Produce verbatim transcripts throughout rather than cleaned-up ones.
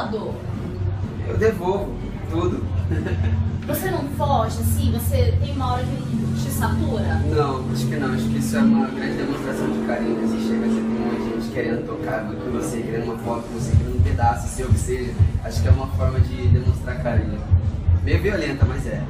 todo? Eu devolvo tudo. Você não foge, assim? Você tem uma hora que te satura? Não, acho que não. Acho que isso é uma grande demonstração de carinho. Você chega, você tem um monte de gente querendo tocar com você, querendo uma foto com você, querendo um pedaço seu que seja. Acho que é uma forma de demonstrar carinho. Meio violenta, mas é.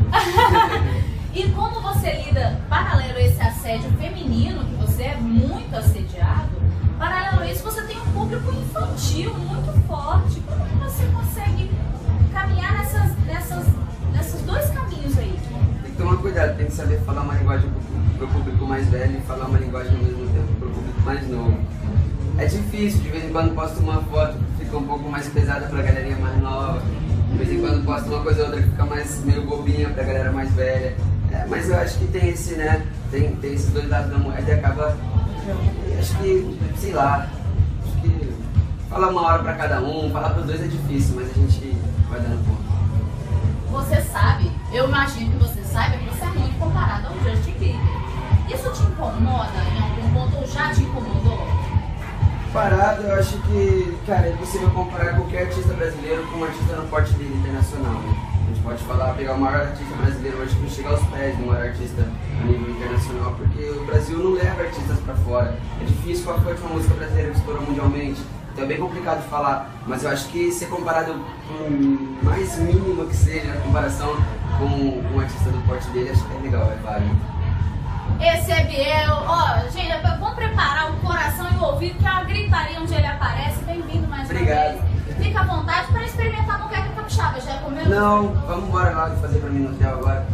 E como você lida, paralelo a esse assédio feminino, que você é muito assediado, paralelo a isso você tem um público infantil muito forte. Como que você consegue caminhar nessas, nessas, nesses dois caminhos aí? Tem que tomar cuidado, tem que saber falar uma linguagem pro público mais velho e falar uma linguagem ao mesmo tempo pro público mais novo. É difícil, de vez em quando posto uma foto que fica um pouco mais pesada pra galerinha mais nova, de vez em quando posto uma coisa ou outra que fica mais meio bobinha pra galera mais velha. É, mas eu acho que tem esse, né, tem, tem esses dois lados da moeda e acaba, acho que, sei lá, acho que falar uma hora pra cada um, falar pros dois é difícil, mas a gente vai dando conta. Você sabe, eu imagino que você saiba que você é muito comparado ao Justin Bieber. Isso te incomoda em algum ponto ou já te incomodou? Parado, eu acho que, cara, é possível comparar qualquer artista brasileiro com um artista no porte dele internacional, né? A gente pode falar, pegar o maior artista brasileiro hoje que chega aos pés do maior artista a nível internacional, porque o Brasil não leva artistas pra fora. É difícil. Qual foi a última música brasileira que estourou mundialmente? Então é bem complicado de falar, mas eu acho que ser comparado com o mais mínimo que seja a comparação com um artista do porte dele, acho que é legal, é válido. Esse é Biel. Ó, gente, vamos preparar o coração e o ouvido, que é uma gritaria onde ele aparece. Bem-vindo mais uma Obrigado. vez. Fica à vontade para experimentar a moqueca capixaba. Já comeu? Não, vamos embora lá e fazer pra mim no hotel agora.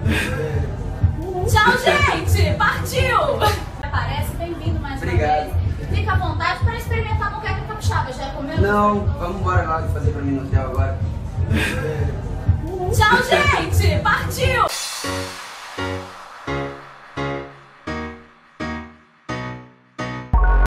Tchau, gente! Partiu! Aparece, bem-vindo mais Obrigado. uma vez. Fica à vontade para experimentar a moqueca capixaba. Já comeu? Não, vamos embora lá e fazer pra mim no hotel agora. Tchau, gente!